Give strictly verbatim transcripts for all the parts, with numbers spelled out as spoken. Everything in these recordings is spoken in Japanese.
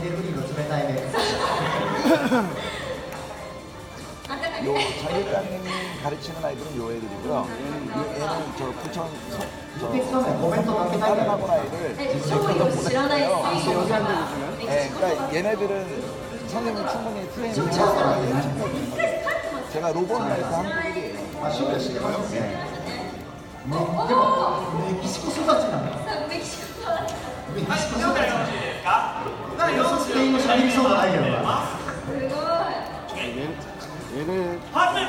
レフリーの冷たい目。 요 자유관님이 가르치는 아이들은 요 애들이고요. 얘는 저 부천 저 다른 아이를 제가 보냈어요. 네, 그러니까 얘네들은 선생님이 충분히 트레이닝 해서 제가 로봇에서 한 분들이에요. 아, 시골이에요? 네. でもメキシコ育ちなの。メキシコ育ち。よそスペイン語喋りそうじゃないけどな。すごい。 얘는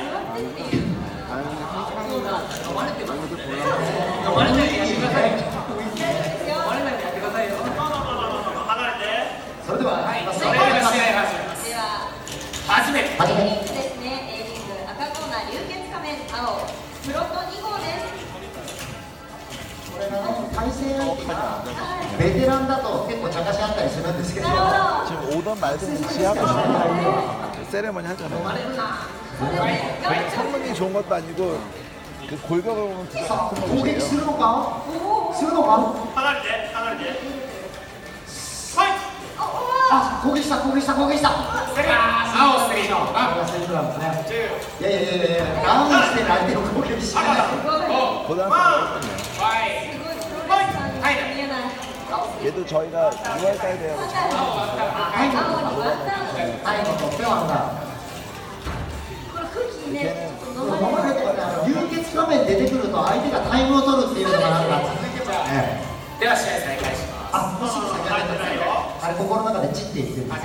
それでは始め始めですね。Aリーグ赤コーナー流血仮面青プロトに号です。 これがね、対戦相手がベテランだと結構茶化しあったりするんですけど、 지금 오던 말든 지하고 싶은 세레머니 하잖아요. 성능이 좋은 것도 아니고 그 골격을 보면 되게 さあ 같은 攻撃す 거예요. るのかするのか離れて離れてファイあ、攻撃した攻撃した攻撃したこセリ青スリーのれがセリフなんですね。いやいやいやいや、ダウンしてる相手を攻撃しない。 고등학교 때였거든요. 見えない。 얘도 저희가 유월달 대회로 タイムタイムとってはな。 これ空気ね。 このままで流血仮面出てくると相手がタイムを取るっていうのがなんか、ええ、 では試合再開します。 あ、もうすぐ先上げてる。あれ心の中でチって言ってる。うん、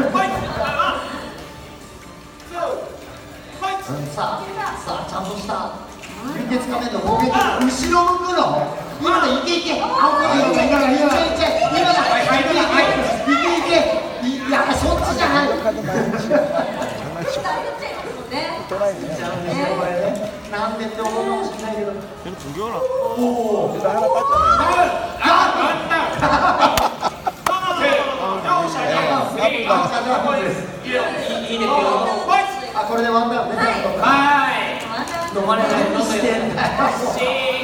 さあさあちゃんとした流血仮面の攻撃後ろ向くの。今のいけいけ。あ、いけいけいけ今だいけいけいけいやそっちじゃない。 なんでって思うかもしれないけど。 걔는 중교라. 오, 그래서 하나 땄잖아요. 아, これでワンダウンね。 はい。 飲まれないようにしてんだよ。